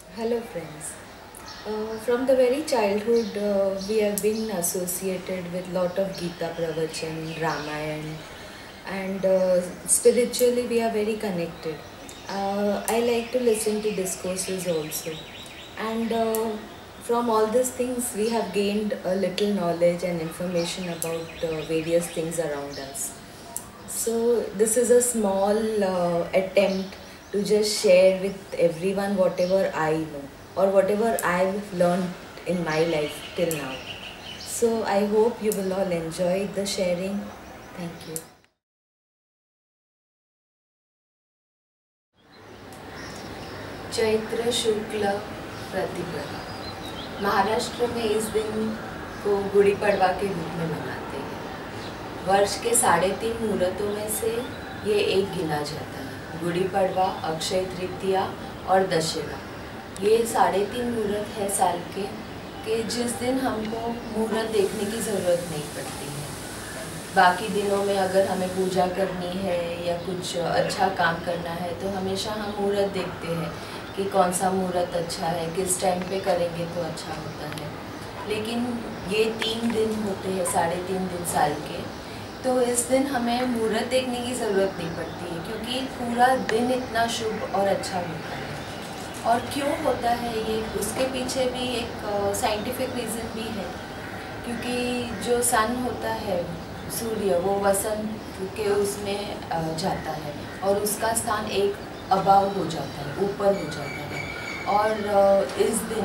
Hello, friends. From the very childhood, we have been associated with lot of Gita Pravachan, Ramayana, and spiritually we are very connected. I like to listen to discourses also, and from all these things, we have gained a little knowledge and information about various things around us. So, this is a small attempt to just share with everyone whatever I know or whatever I've learned in my life till now. So, I hope you will all enjoy the sharing. Thank you. Chaitra शुक्ल प्रतिपदा। महाराष्ट्र में इस दिन को गुड़ी पड़वा के रूप में मनाते हैं। वर्ष के 3.5 मुहूर्तों में से ये एक गिना जाता है। गुड़ी पड़वा, अक्षय तृतीया और दशहरा, ये 3.5 मुहूर्त है साल के जिस दिन हमको मुहूर्त देखने की ज़रूरत नहीं पड़ती है। बाकी दिनों में अगर हमें पूजा करनी है या कुछ अच्छा काम करना है तो हमेशा हम मुहूर्त देखते हैं कि कौन सा मुहूर्त अच्छा है, किस टाइम पे करेंगे तो अच्छा होता है। लेकिन ये 3 दिन होते हैं, 3.5 दिन साल के, तो इस दिन हमें मुहूर्त देखने की ज़रूरत नहीं पड़ती है क्योंकि पूरा दिन इतना शुभ और अच्छा होता है। और क्यों होता है ये, उसके पीछे भी एक साइंटिफिक रीज़न भी है। क्योंकि जो सन होता है, सूर्य, वो वसंत के उसमें जाता है और उसका स्थान एक अबाव हो जाता है, ऊपर हो जाता है। और इस दिन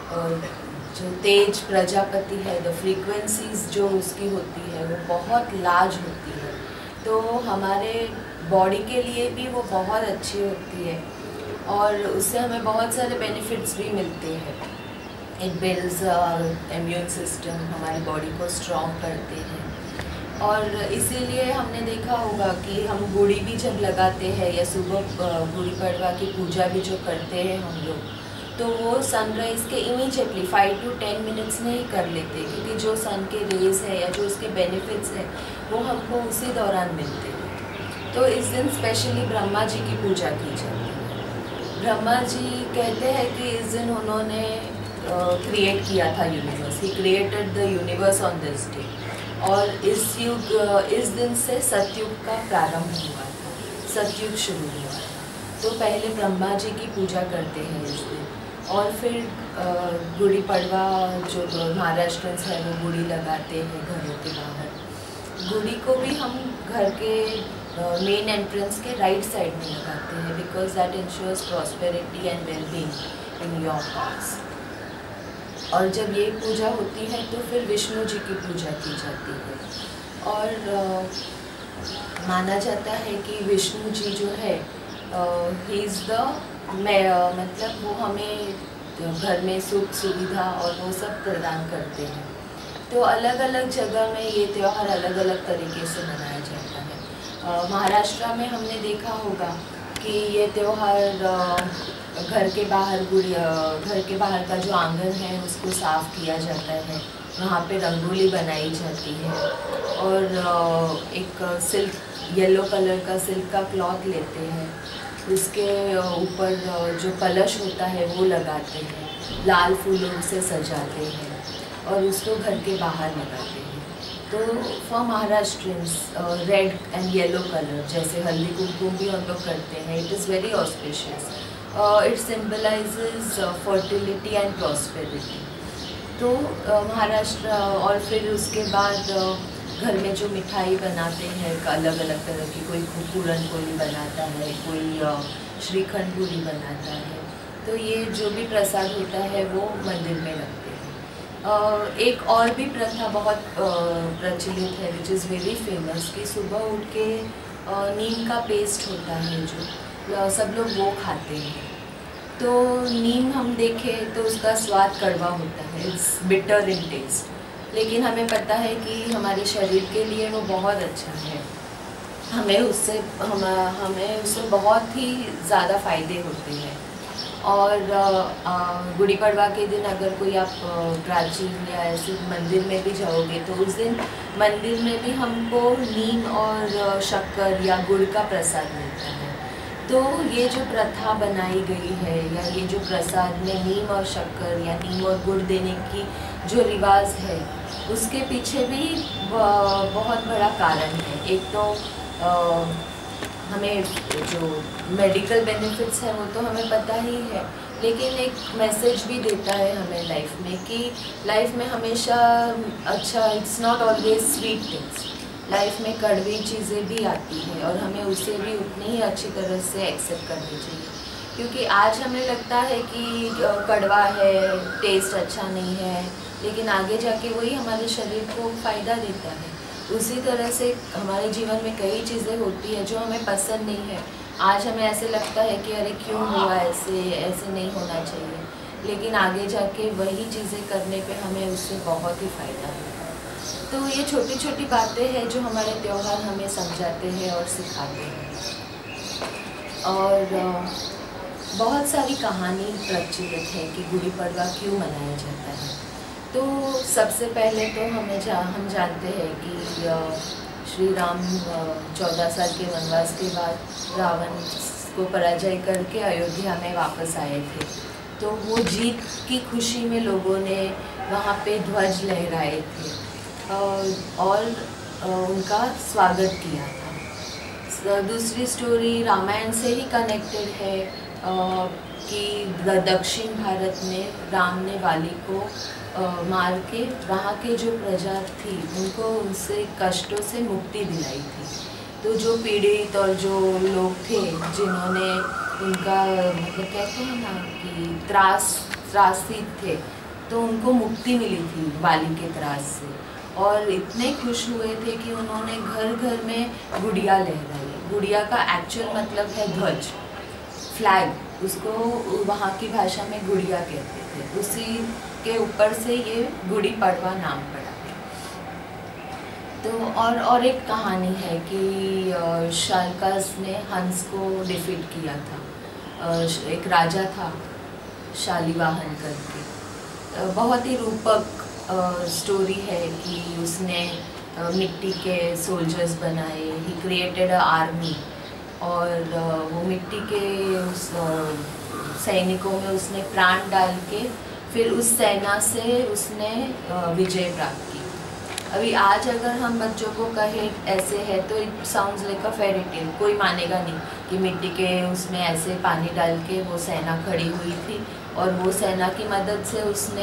जो तेज प्रजापति है, द फ्रीक्वेंसीज जो उसकी होती है वो बहुत लार्ज होती है, तो हमारे बॉडी के लिए भी वो बहुत अच्छी होती है और उससे हमें बहुत सारे बेनिफिट्स भी मिलते हैं। इट बिल्ड्स इम्यून सिस्टम, हमारी बॉडी को स्ट्रॉन्ग करते हैं। और इसीलिए हमने देखा होगा कि हम गुड़ी भी जब लगाते हैं या सुबह गुड़ी पड़वा की पूजा भी जो करते हैं हम लोग, तो वो सनराइज़ के इमीडिएटली 5 to 10 मिनट्स में ही कर लेते हैं क्योंकि जो सन के रेज़ है या जो उसके बेनिफिट्स हैं वो हमको उसी दौरान मिलते हैं। तो इस दिन स्पेशली ब्रह्मा जी की पूजा की जाती है। ब्रह्मा जी कहते हैं कि इस दिन उन्होंने क्रिएट किया था universe, he created the universe on this day. और इस दिन से सतयुग का प्रारंभ हुआ था, सतयुग शुरू हुआ था। तो पहले ब्रह्मा जी की पूजा करते हैं इस दिन, और फिर गुड़ी पड़वा जो महाराष्ट्रंस है वो गुड़ी लगाते हैं घरों के बाहर। गुड़ी को भी हम घर के मेन एंट्रेंस के राइट साइड में लगाते हैं because that ensures prosperity and wellbeing in your house. और जब ये पूजा होती है तो फिर विष्णु जी की पूजा की जाती है। और माना जाता है कि विष्णु जी जो है ही इज़ द मतलब वो हमें घर में सुख सुविधा और वो सब प्रदान करते हैं। तो अलग अलग जगह में ये त्यौहार अलग अलग तरीके से मनाया जाता है। महाराष्ट्र में हमने देखा होगा कि ये त्यौहार घर के बाहर का जो आंगन है उसको साफ़ किया जाता है, वहाँ पे रंगोली बनाई जाती है और एक सिल्क, येलो कलर का सिल्क का क्लॉथ लेते हैं, उसके ऊपर जो कलश होता है वो लगाते हैं, लाल फूलों से सजाते हैं और उसको घर के बाहर लगाते हैं। तो for Maharashtrians red and yellow colour, जैसे हल्दी कुमकुम भी हम लोग करते हैं, it is very auspicious. It symbolises fertility and prosperity. तो महाराष्ट्र, और फिर उसके बाद घर में जो मिठाई बनाते हैं अलग अलग तरह की, कोई पूरन पोली बनाता है, कोई श्रीखंड पूरी बनाता है, तो ये जो भी प्रसाद होता है वो मंदिर में रखते हैं। एक और भी प्रथा बहुत प्रचलित है विच इज़ वेरी फेमस कि सुबह उठ के नीम का पेस्ट होता है जो सब लोग वो खाते हैं। तो नीम हम देखें तो उसका स्वाद कड़वा होता है, इट्स बिटर इन टेस्ट, लेकिन हमें पता है कि हमारे शरीर के लिए वो बहुत अच्छा है, हमें उससे बहुत ही ज़्यादा फ़ायदे होते हैं। और गुड़ी पड़वा के दिन अगर कोई आप प्राचीन या ऐसे मंदिर में भी जाओगे तो उस दिन मंदिर में भी हमको नीम और शक्कर या गुड़ का प्रसाद मिलता है। तो ये जो प्रथा बनाई गई है या ये जो प्रसाद में नीम और शक्कर या नीम और गुड़ देने की जो रिवाज है, उसके पीछे भी बहुत बड़ा कारण है। एक तो हमें जो मेडिकल बेनिफिट्स हैं वो तो हमें पता ही है, लेकिन एक मैसेज भी देता है हमें लाइफ में कि लाइफ में हमेशा अच्छा, it's not always sweet things, life में कड़वी चीज़ें भी आती हैं और हमें उसे भी उतनी ही अच्छी तरह से एक्सेप्ट करनी चाहिए। क्योंकि आज हमें लगता है कि कड़वा है, टेस्ट अच्छा नहीं है, लेकिन आगे जाके वही हमारे शरीर को फ़ायदा देता है। उसी तरह से हमारे जीवन में कई चीज़ें होती हैं जो हमें पसंद नहीं है। आज हमें ऐसे लगता है कि अरे क्यों हुआ ऐसे, ऐसे नहीं होना चाहिए, लेकिन आगे जाके वही चीज़ें करने पे हमें उससे बहुत ही फ़ायदा है। तो ये छोटी छोटी बातें हैं जो हमारे त्यौहार हमें समझाते हैं और सिखाते हैं। और बहुत सारी कहानी प्रचलित है कि गुड़ी पड़वा क्यों मनाया जाता है। तो सबसे पहले तो हम जानते हैं कि श्री राम 14 साल के वनवास के बाद रावण को पराजय करके अयोध्या में वापस आए थे। तो वो जीत की खुशी में लोगों ने वहाँ पे ध्वज लहराए थे और उनका स्वागत किया था। दूसरी स्टोरी रामायण से ही कनेक्टेड है कि दक्षिण भारत में राम ने वाली को मार के वहाँ के जो प्रजा थी उनको उनसे कष्टों से मुक्ति दिलाई थी। तो जो पीड़ित और जो लोग थे जिन्होंने उनका मतलब कहते हैं ना कि त्रासित थे, तो उनको मुक्ति मिली थी वाली के त्रास से, और इतने खुश हुए थे कि उन्होंने घर घर में गुड़िया लहराई। गुड़िया का एक्चुअल मतलब है ध्वज, फ्लैग, उसको वहाँ की भाषा में गुड़िया कहते थे। उसी के ऊपर से ये गुड़ी पड़वा नाम पड़ा। तो और एक कहानी है कि शालकास ने हंस को डिफीट किया था। एक राजा था शालिवाहन करके, बहुत ही रूपक स्टोरी है कि उसने मिट्टी के सोल्जर्स बनाए, ही क्रिएटेड अ आर्मी, और वो मिट्टी के उस सैनिकों में उसने प्राण डाल के फिर उस सेना से उसने विजय प्राप्त की। अभी आज अगर हम बच्चों को कहें ऐसे है तो it sounds like a fairy tale, कोई मानेगा नहीं कि मिट्टी के उसमें ऐसे पानी डाल के वो सेना खड़ी हुई थी और वो सेना की मदद से उसने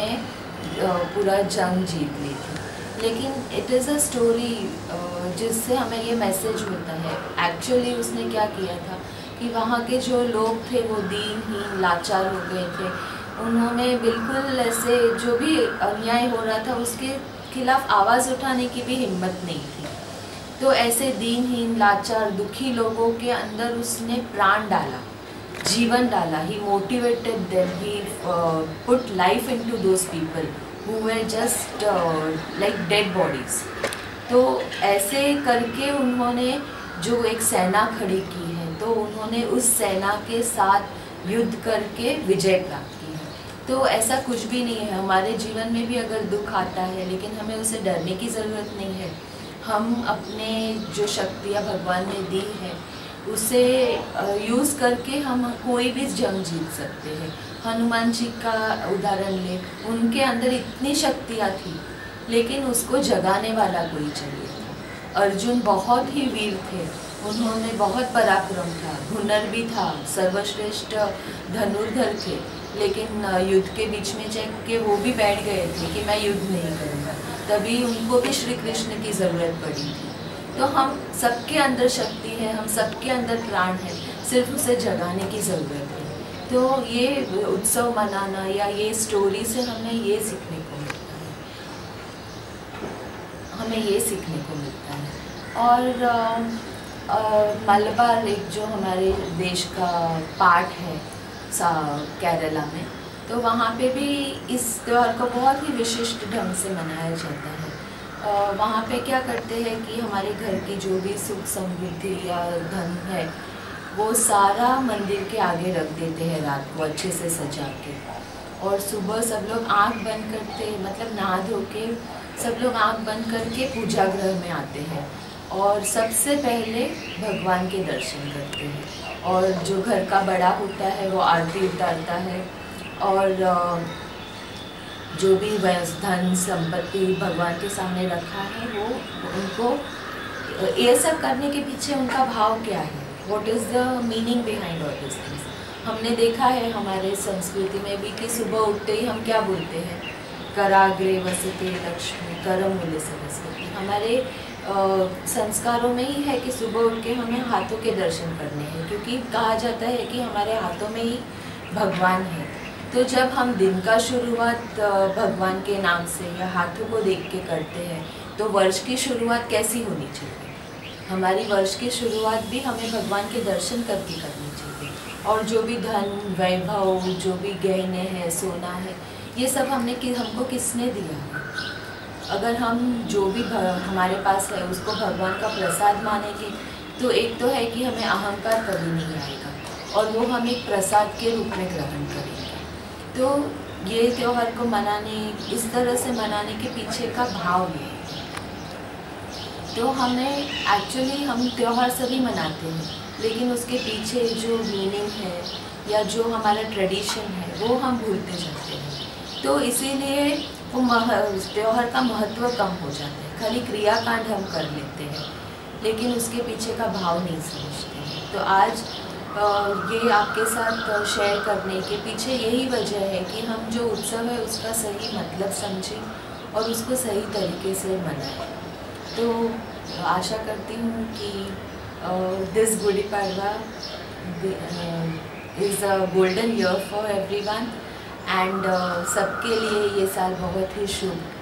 पूरा जंग जीत ली थी। लेकिन इट इज़ अ स्टोरी जिससे हमें ये मैसेज मिलता है। एक्चुअली उसने क्या किया था कि वहाँ के जो लोग थे वो दीनहीन लाचार हो गए थे। उन्होंने बिल्कुल ऐसे जो भी अन्याय हो रहा था उसके खिलाफ आवाज़ उठाने की भी हिम्मत नहीं थी। तो ऐसे दीनहीन लाचार दुखी लोगों के अंदर उसने प्राण डाला, जीवन डाला। He motivated them, he put life into those people who were just like dead bodies। तो ऐसे करके उन्होंने जो एक सेना खड़ी की है, तो उन्होंने उस सेना के साथ युद्ध करके विजय प्राप्त की है। तो ऐसा कुछ भी नहीं है, हमारे जीवन में भी अगर दुख आता है लेकिन हमें उसे डरने की ज़रूरत नहीं है। हम अपने जो शक्तियाँ भगवान ने दी है उसे यूज़ करके हम कोई भी जंग जीत सकते हैं। हनुमान जी का उदाहरण ले, उनके अंदर इतनी शक्तियाँ थी लेकिन उसको जगाने वाला कोई चाहिए था। अर्जुन बहुत ही वीर थे, उन्होंने बहुत पराक्रम था, हुनर भी था, सर्वश्रेष्ठ धनुर्धर थे, लेकिन युद्ध के बीच में जाके वो भी बैठ गए थे कि मैं युद्ध नहीं करूँगा। तभी उनको भी श्री कृष्ण की ज़रूरत पड़ी थी। तो हम सबके अंदर शक्ति है, हम सबके अंदर प्राण है, सिर्फ उसे जगाने की ज़रूरत है। तो ये उत्सव मनाना या ये स्टोरी से हमें ये सीखने को मिलता है, हमें ये सीखने को मिलता है। और मलबार एक जो हमारे देश का पार्ट है केरला में, तो वहाँ पे भी इस त्यौहार को बहुत ही विशिष्ट ढंग से मनाया जाता है। वहाँ पे क्या करते हैं कि हमारे घर की जो भी सुख समृद्धि या धन है वो सारा मंदिर के आगे रख देते हैं रात को अच्छे से सजा के, और सुबह सब लोग आँख बंद करते, मतलब नहा धो के सब लोग आँख बंद करके पूजा गृह में आते हैं। और सबसे पहले भगवान के दर्शन करते हैं, और जो घर का बड़ा होता है वो आरती उतारता है, और जो भी धन संपत्ति भगवान के सामने रखा है वो उनको, ये सब करने के पीछे उनका भाव क्या है, what is the meaning behind all this things. हमने देखा है हमारे संस्कृति में भी कि सुबह उठते ही हम क्या बोलते हैं, कराग्रे वसते लक्ष्मी करमूले सरस्वती। हमारे संस्कारों में ही है कि सुबह उठ के हमें हाथों के दर्शन करने हैं, क्योंकि कहा जाता है कि हमारे हाथों में ही भगवान है। तो जब हम दिन का शुरुआत भगवान के नाम से या हाथों को देख के करते हैं, तो वर्ष की शुरुआत कैसी होनी चाहिए? हमारी वर्ष की शुरुआत भी हमें भगवान के दर्शन करके करनी चाहिए। और जो भी धन वैभव, जो भी गहने हैं, सोना है, ये सब हमको किसने दिया है? अगर हम जो भी हमारे पास है उसको भगवान का प्रसाद मानेंगे, तो एक तो है कि हमें अहंकार कभी नहीं आएगा, और वो हम एक प्रसाद के रूप में ग्रहण करेंगे। तो ये त्यौहार को मनाने, इस तरह से मनाने के पीछे का भाव ये है। तो हमें एक्चुअली, हम त्यौहार सभी मनाते हैं, लेकिन उसके पीछे जो मीनिंग है या जो हमारा ट्रेडिशन है वो हम भूलते जाते हैं। तो इसीलिए वो त्यौहार का महत्व कम हो जाता है। खाली क्रियाकांड हम कर लेते हैं, लेकिन उसके पीछे का भाव नहीं समझते हैं। तो आज ये आपके साथ शेयर करने के पीछे यही वजह है कि हम जो उत्सव है उसका सही मतलब समझें और उसको सही तरीके से मनाएं। तो आशा करती हूँ कि this Gudi Padwa is a golden year for everyone, and सबके लिए ये साल बहुत ही शुभ